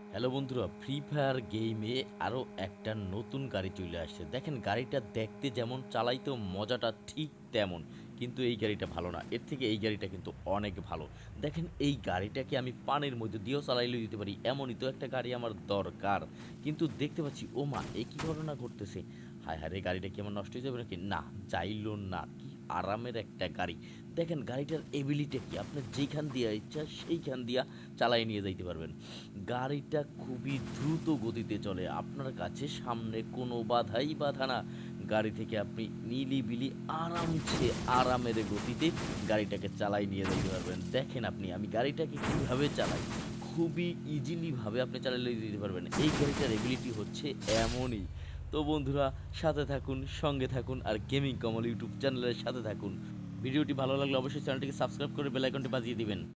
Hello বন্ধুরা, free fire গেমে আরও একটা নতুন গাড়ি চলে আসছে। দেখেন গাড়িটা দেখতে যেমন, চালাইতেও মজাটা ঠিক তেমন। কিন্তু এই গাড়িটা ভালো না, এর থেকে এই গাড়িটা কিন্তু অনেক ভালো। দেখেন এই গাড়িটাকে আমি পানির মধ্যে দিয়েও চালাইলে দিতে পারি, এমনই তো একটা গাড়ি আমার দরকার। কিন্তু দেখতে পাচ্ছি ও মা, এ কী ঘটনা ঘটতেছে! হায় হায় রে, গাড়িটা কি আমার নষ্ট হয়ে যাবে নাকি? না, যাইলো না। কি আরামের একটা গাড়ি! দেখেন গাড়িটার এবিলিটি কি, আপনার যেইখান দিয়া ইচ্ছা সেইখান দিয়া চালাই নিয়ে যাইতে পারবেন। গাড়িটা খুবই দ্রুত গতিতে চলে, আপনার কাছে সামনে কোনো বাধা না। গাড়ি থেকে আপনি নিলিবিলি আরামসে আরামের গতিতে গাড়িটাকে চালাই নিয়ে যাইতে পারবেন। দেখেন আপনি, আমি গাড়িটাকে কীভাবে চালাই, খুবই ইজিলিভাবে আপনি চালিয়ে দিতে পারবেন। এই গাড়িটার এবিলিটি হচ্ছে এমনই। তো বন্ধুরা, সাথে থাকুন, সঙ্গে থাকুন, আর গেমিং কমল ইউটিউব চ্যানেলের সাথে থাকুন। ভিডিওটি ভালো লাগলে অবশ্যই চ্যানেলটিকে সাবস্ক্রাইব করে বেল আইকনটি বাজিয়ে দিবেন।